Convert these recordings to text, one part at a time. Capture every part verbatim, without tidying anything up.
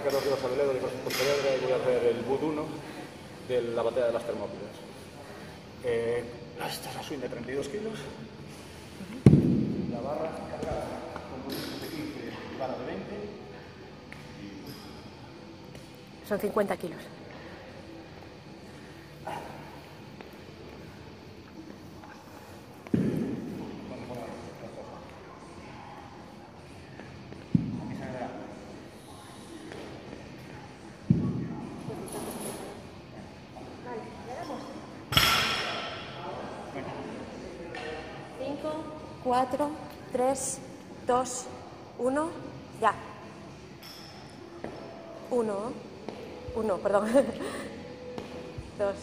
Pecador de los Abeledo de Costa Pontevedra y voy a hacer el Bud uno de la batalla de las Termópilas. Eh, esta es la swing de treinta y dos kilos. La barra cargada con un de quince y barra de veinte. Son cincuenta kilos. cuatro, tres, dos, uno, ya. uno, uno, perdón. dos,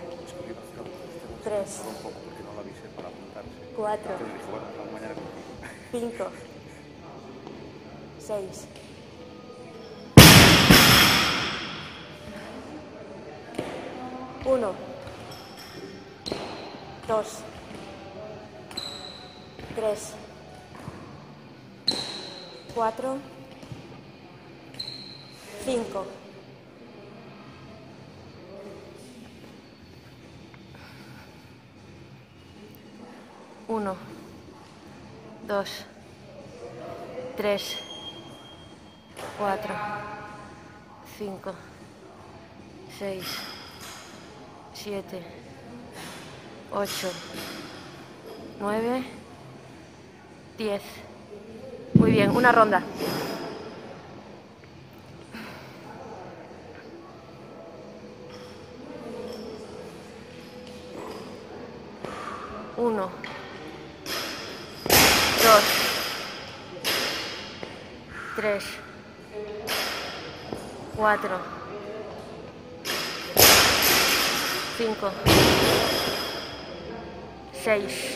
tres, cuatro, cinco, seis, uno, dos, tres, cuatro, cinco, uno, dos, tres, cuatro, cinco, seis, siete, ocho, nueve, diez. Muy bien, una ronda. Uno, dos, tres, cuatro, cinco, seis,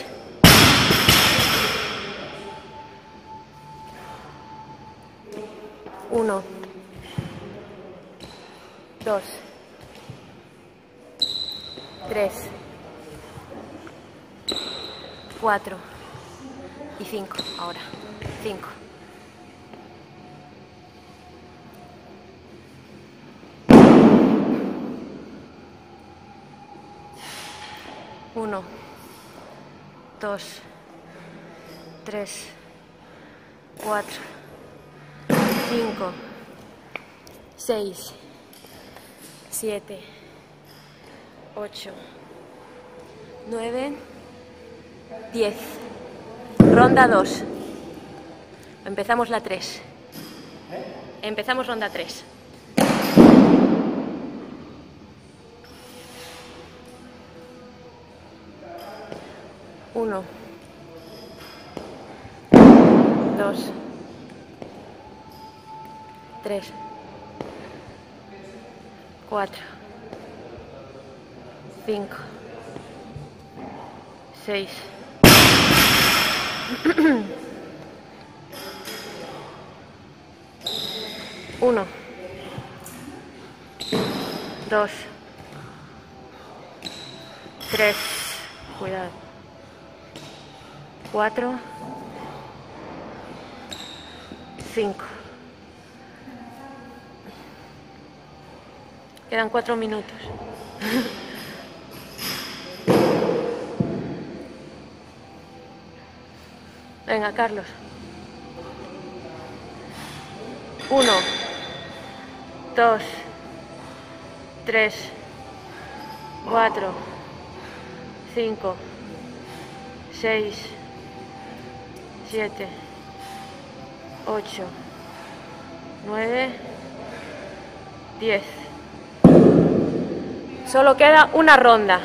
uno, dos, tres, cuatro y cinco. Ahora, cinco. Uno, dos, tres, cuatro, cinco, seis, siete, ocho, nueve, diez. Ronda dos. Empezamos la tres. Empezamos ronda tres. Uno, dos, tres, cuatro, cinco, seis, uno, dos, tres, cuidado, cuatro, cinco. Quedan cuatro minutos. Venga, Carlos. Uno, dos, tres, cuatro, cinco, seis, siete, ocho, nueve, diez. Solo queda una ronda.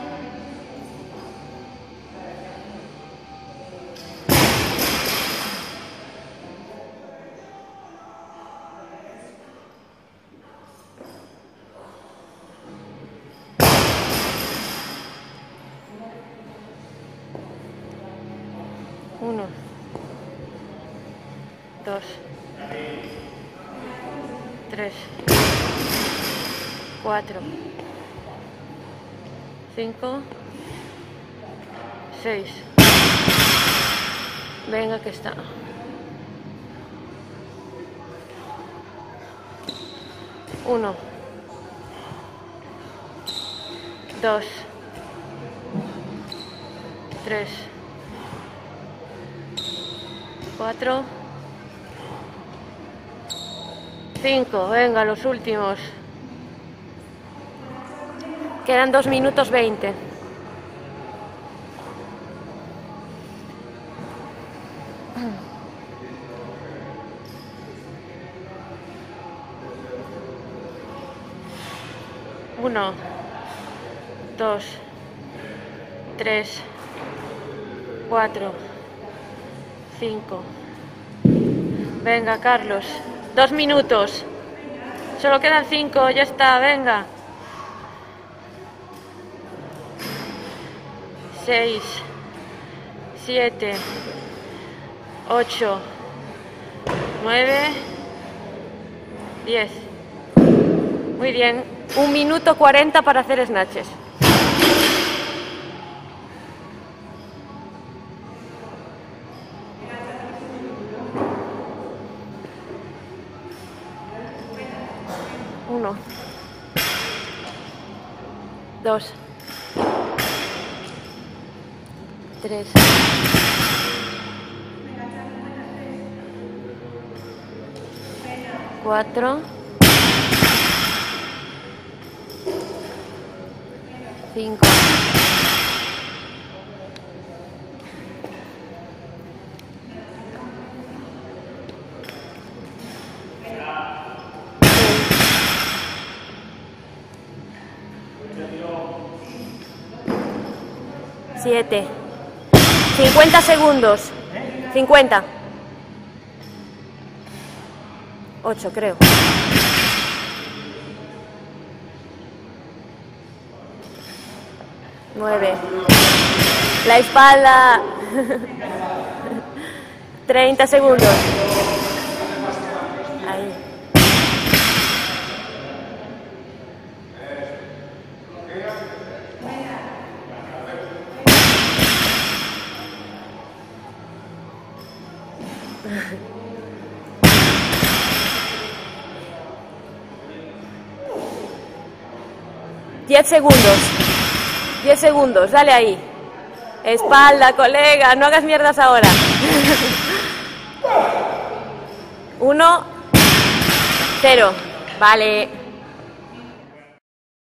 Uno, dos, tres, cuatro, cinco, seis. Venga que está. Uno. Dos. Tres. Cuatro. Cinco. Venga, los últimos. Quedan dos minutos veinte. Uno, dos, tres, cuatro, cinco. Venga, Carlos. Dos minutos. Solo quedan cinco, ya está, venga. Seis, siete, ocho, nueve, diez. Muy bien. Un minuto cuarenta para hacer snatches. Uno. Dos. Tres. Cuatro. Cinco. Siete. Cincuenta segundos. Cincuenta. Ocho, creo. Nueve. La espalda. Treinta segundos. Ahí. Diez segundos. Diez segundos, dale ahí. Espalda, colega, no hagas mierdas ahora. Uno, cero. Vale.